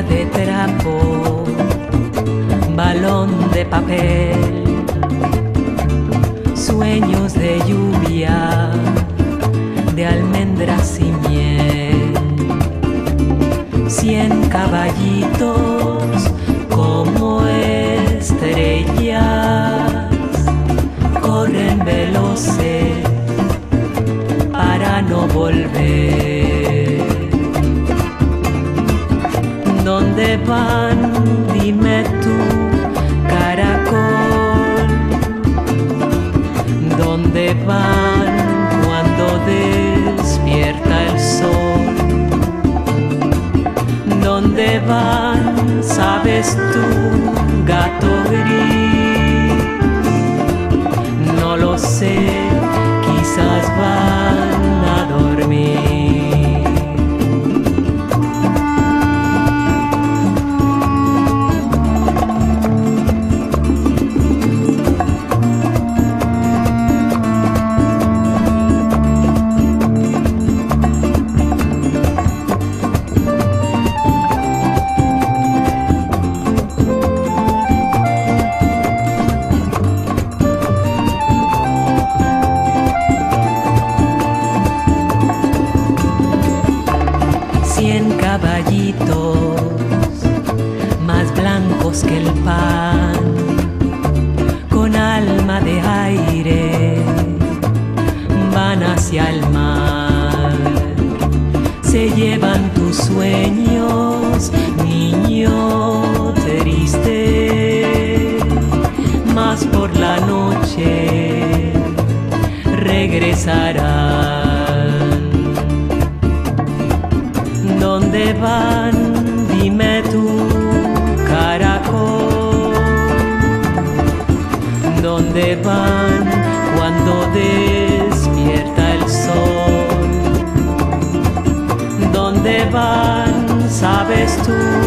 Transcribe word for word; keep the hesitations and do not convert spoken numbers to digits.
de trapo, balón de papel, sueños de lluvia, de almendras y miel. Cien caballitos como estrellas corren veloces para no volver. ¿Dónde van? Dime tú, caracol. ¿Dónde van cuando despierta el sol? ¿Dónde van? ¿Sabes tú, gato gris? No lo sé, quizás van a dormir. Cien caballitos más blancos que el pan, con alma de aire, van hacia el mar. Se llevan tus sueños, niño triste, mas por la noche regresarán. ¿Dónde van? Dime tú, caracol. ¿Dónde van cuando despierta el sol? ¿Dónde van? ¿Sabes tú?